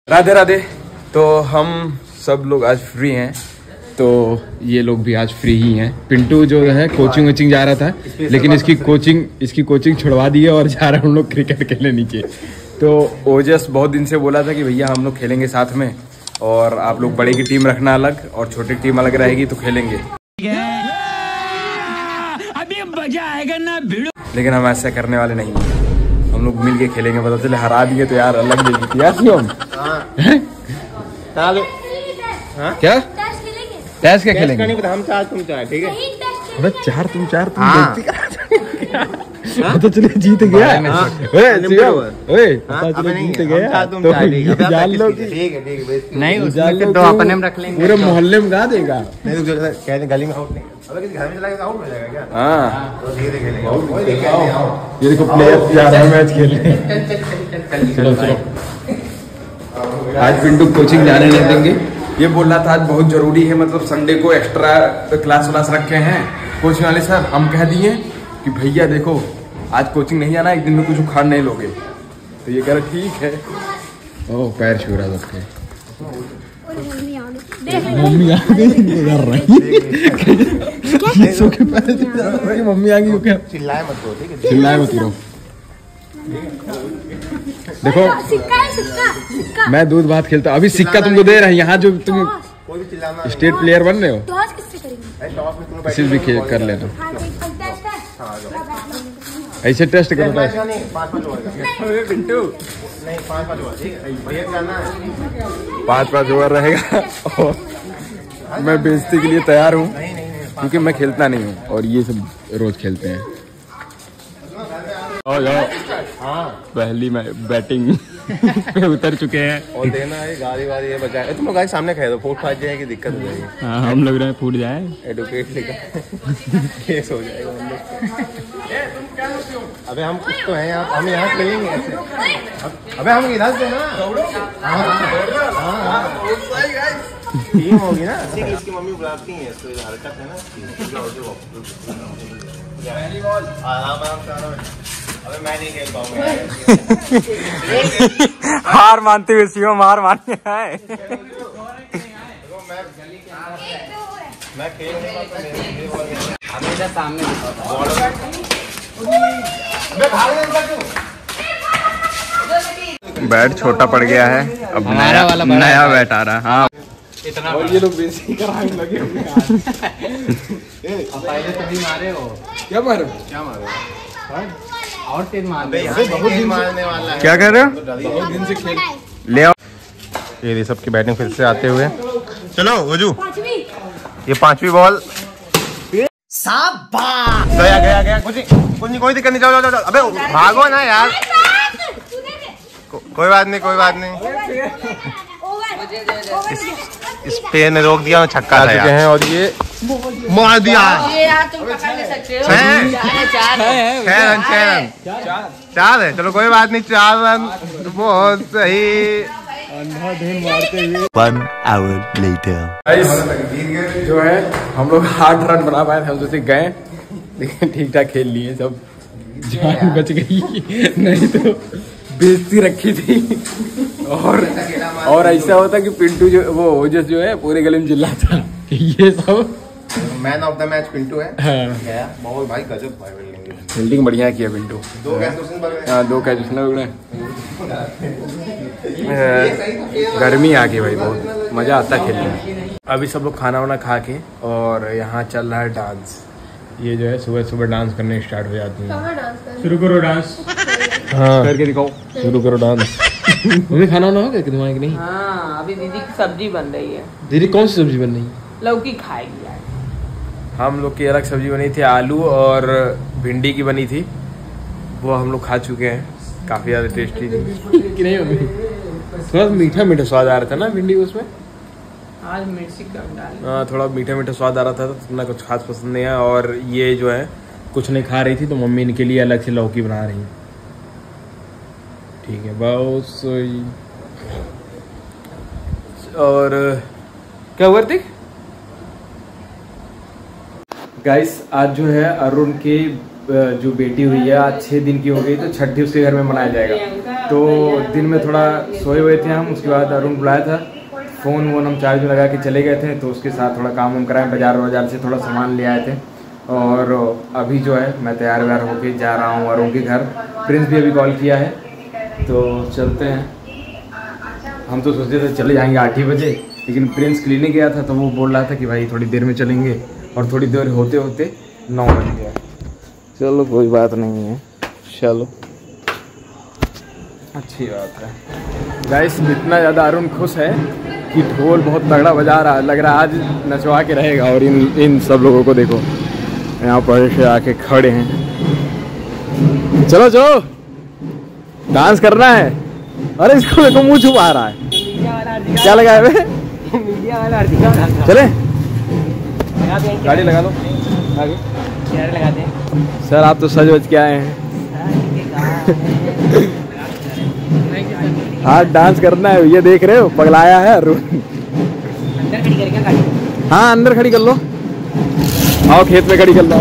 राधे राधे। तो हम सब लोग आज फ्री हैं, तो ये लोग भी आज फ्री ही हैं। पिंटू जो है कोचिंग जा रहा था, लेकिन इसकी कोचिंग छुड़वा दी है और जा रहे हैं हम लोग क्रिकेट खेलने नीचे। तो ओजस बहुत दिन से बोला था कि भैया हम लोग खेलेंगे साथ में, और आप लोग बड़े की टीम रखना अलग और छोटी टीम अलग रहेगी तो खेलेंगे। अभी मजा आएगा ना भिड़ो। लेकिन हम ऐसा करने वाले नहीं, हम लोग मिल के खेलेंगे। पता चले हरा दिए तो यार अलग देगी यार। क्या टैस क्या खेलेंगे? हम 4 तुम 4, ठीक है? अबे 4 तुम 4 तुम तो चले जीत गया। जीत गया तो जान लो। नहीं उसमें तो अपने में रख लेंगे, पूरे मोहल्ले में गा देगा। गली में आउट नहीं, घर में चला के आउट हो जाएगा क्या? हाँ तो धीरे खेलेंगे। ये देखो प्लेयर जा रहा है मैच खेलने। चलो आज पिंटू कोचिंग जाने नहीं देंगे। ये बोल रहा था आज बहुत जरूरी है, मतलब संडे को एक्स्ट्रा क्लास रखे हैं कोचिंग वाले सर। हम कह दिए कि भैया देखो आज कोचिंग नहीं जाना, एक दिन में कुछ उखाड़ नहीं लोगे। तो ये कह रहा ठीक है। ओह पैर छू रहा सबके। मम्मी आ गई कर रही। मम्मी आ गई क्या? चिल्लाए मत करो, ठीक है? चिल्लाए मत करो। देखो सिक्का। मैं दूध भात खेलता, अभी सिक्का तुमको दे रहे हैं। यहाँ जो तुम स्टेट प्लेयर बन रहे हो, किसी भी खेल कर लेना। ऐसे टेस्ट करो। पिंटू 5-5 ओवर रहेगा और मैं बेइज्जती के लिए तैयार हूँ, क्योंकि मैं खेलता नहीं हूँ और ये सब रोज खेलते हैं। पहली बैटिंग पे उतर चुके हैं और देना है गाड़ी वाड़ी है बचाए। तुम लोग गाड़ी सामने खाए तो फूट फाट जाएगी, दिक्कत हो जाएगी। हाँ हम लोग रहे फूट जाए, एडवोकेट लेकर केस हो जाएगा हम लोग। अबे हम कुछ तो हैं यहाँ, हम यहाँ खेलेंगे ऐसे। अबे हम इधर से ना टीम होगी ना, इसकी मम्मी बुलाती है, इसको हरकत है ना। आराम से। अबे मैं नहीं खेल पाऊंगा। हार मानते हुए शिवम हार मानने आए। मैं खेल नहीं पाता, सामने बैट छोटा पड़ गया है, अब नया बैट आ रहा है। हाँ इतना और ये लोग बेइज्जती कराने लगे हुए हैं। पहले तभी मारे हो। क्या मारे और तेज मारने वाला है। क्या कर रहे हो? बहुत दिन से खेल ले आओ। ये सबकी बैटिंग फिर से आते हुए। चलो वजू, ये 5वीं बॉल। गया कुछ नहीं, कोई दिक्कत नहीं। जाओ। अबे भागो ना यार। कोई बात नहीं। इस पे ने रोक दिया, छक्का आ चुके हैं और ये मार दिया। ये यार तुम पकड़ नहीं सकते हो। 6 रन। 4 है, चलो कोई बात नहीं। 4 रन बहुत सही। अंधाधुन मारते हुए 1 hour later जो है हम लोग 8 रन बना पाए थे। हम जैसे गए लेकिन ठीक ठाक खेल लिए, सब जान बच गई, नहीं तो बेइज्जती रखी थी। और ऐसा होता कि पिंटू जो वो ओजस जो है पूरे गले में चिल्लाता। ये सब man of the match Pintu है। हाँ। बहुत भाई गजब फील्डिंग बढ़िया किया पिंटू। 2 कैच उसने उड़े। गर्मी आ गई भाई, बहुत मजा आता खेलने में। अभी सब लोग खाना वाना खा के और यहाँ चल रहा है डांस। ये जो है सुबह डांस करने स्टार्ट हो जाती है। शुरू करो डांस। हाँ करके दिखाओ, शुरू करो डांस। मुझे खाना वाना हो गया कि तुम्हारे नहीं? हाँ अभी दीदी की सब्जी बन रही है। दीदी कौन सी सब्जी बन रही है? लौकी खाएगी यार। हम लोग की अलग सब्जी बनी थी, आलू और भिंडी की बनी थी। वो हम लोग खा चुके हैं, काफी ज्यादा टेस्टी थी कि नहीं मम्मी? थोड़ा मीठा स्वाद आ रहा था ना भिंडी उसमें। आज मिर्ची कम डाली। हाँ थोड़ा मीठा स्वाद आ रहा था, तो इतना कुछ खास पसंद नहीं आया। और ये जो है कुछ नहीं खा रही थी, तो मम्मी इनके लिए अलग से लौकी बना रही है। ठीक है बस। और क्या हुआ देख गाइस, आज जो है अरुण के जो बेटी हुई है आज 6 दिन की हो गई, तो छठी उसके घर में मनाया जाएगा। तो दिन में थोड़ा सोए हुए थे हम, उसके बाद अरुण बुलाया था, फ़ोन वोन हम चार्ज में लगा के चले गए थे। तो उसके साथ थोड़ा काम वाम कराएं, बाज़ार से थोड़ा सामान ले आए थे। और अभी जो है मैं तैयार व्यार होके जा रहा हूँ अरुण के घर। प्रिंस भी अभी कॉल किया है, तो चलते हैं। हम तो सोचते थे चले जाएंगे 8 ही बजे, लेकिन प्रिंस क्लिनिक गया था तो वो बोल रहा था कि भाई थोड़ी देर में चलेंगे, और थोड़ी देर होते होते 9 बज गया। चलो कोई बात नहीं है, चलो अच्छी बात है। गाइस इतना ज़्यादा अरुण खुश है कि ढोल बहुत तगड़ा बजा रहा है, लग रहा है आज नचवा के रहेगा। और इन सब लोगों को देखो यहाँ पर से आके खड़े हैं। चलो चलो डांस करना है। अरे इसको देखो मुंह छुपा रहा है, क्या लगा है मीडिया वाला? चले गाड़ी लगा लो आगे, लगा दे। सर आप तो सज वज के आए हैं। हाँ डांस करना है, ये देख रहे हो पगलाया है अरुण। अंदर खड़ी करके गाड़ी? हाँ अंदर खड़ी कर लो, आओ खेत में खड़ी कर लो।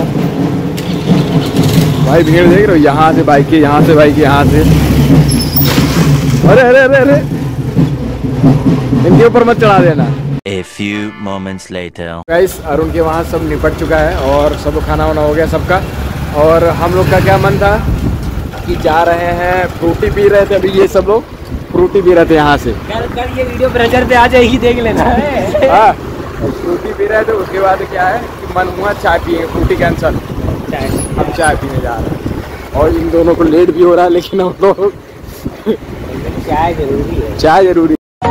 भाई भीड़ देख रहे हो, यहाँ से बाइक की, यहाँ से बाइक की, यहाँ से। अरे अरे अरे अरे इनके ऊपर मत चढ़ा देना। A few moments later. Guys Arun के वहाँ सब निपट चुका है और सब खाना वाना हो गया सबका। और हम लोग का क्या मन था कि जा रहे हैं, फ्रूटी पी रहे थे अभी, ये सब लोग फ्रूटी पी रहे थे यहाँ से। कल ये वीडियो प्रेशर पे आ जाएगी, देख लेना। हाँ फ्रूटी पी रहे थे, उसके बाद क्या है कि मन हुआ चाय पिएंगे, फ्रूटी कैंसल, हम चाय पीने जा रहे हैं। और इन दोनों को लेट भी हो रहा है, लेकिन हम लोग चाय जरूरी है, चाय जरूरी।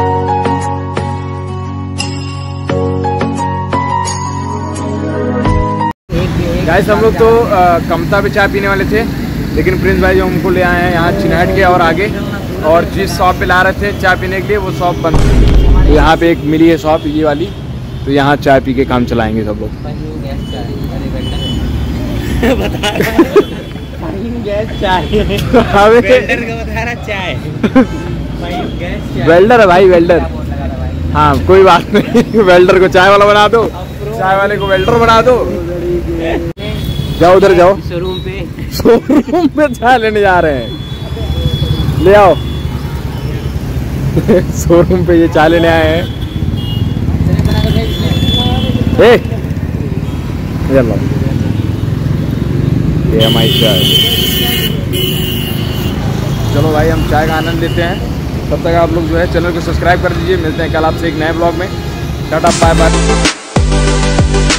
गाइस हम लोग तो कमता पे चाय पीने वाले थे, लेकिन प्रिंस भाई जो हमको ले आए हैं यहाँ चिन्हट के और आगे, और जिस शॉप पे ला रहे थे चाय पीने के लिए वो शॉप बंद थी। तो यहाँ पे एक मिली है शॉप ये वाली, तो यहाँ चाय पी के काम चलाएंगे सब लोग। वेल्डर है भाई, वेल्डर। हाँ कोई बात नहीं, वेल्डर को चाय वाला बना दो, चाय वाले को वेल्डर बना दो। जाओ उधर जाओ, शोरूम पे चाय लेने जा रहे हैं, ले आओ। शोरूम पे ये चाय लेने आए हैं। ये हमारी चाय। चलो भाई हम चाय का आनंद लेते हैं, तब तक आप लोग जो है चैनल को सब्सक्राइब कर दीजिए। मिलते हैं कल आपसे एक नए ब्लॉग में। Tata bye bye.